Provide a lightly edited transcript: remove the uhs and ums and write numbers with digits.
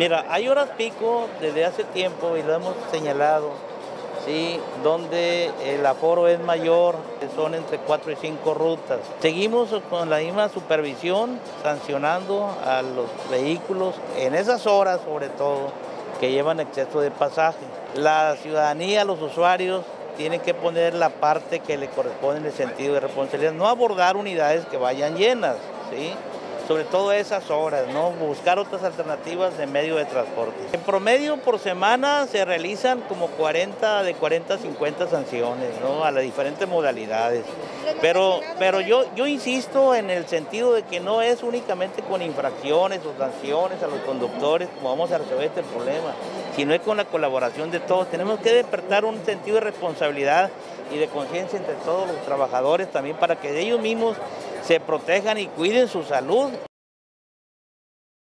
Mira, hay horas pico desde hace tiempo y lo hemos señalado, ¿sí? Donde el aforo es mayor, son entre 4 y 5 rutas. Seguimos con la misma supervisión, sancionando a los vehículos en esas horas, sobre todo, que llevan exceso de pasaje. La ciudadanía, los usuarios, tienen que poner la parte que le corresponde en el sentido de responsabilidad, no abordar unidades que vayan llenas, ¿sí? Sobre todo esas horas, ¿no? Buscar otras alternativas de medio de transporte. En promedio por semana se realizan como de 40 a 50 sanciones, ¿no? A las diferentes modalidades. Pero yo insisto en el sentido de que no es únicamente con infracciones o sanciones a los conductores como vamos a resolver este problema, sino es con la colaboración de todos. Tenemos que despertar un sentido de responsabilidad y de conciencia entre todos los trabajadores también para que ellos mismos se protejan y cuiden su salud.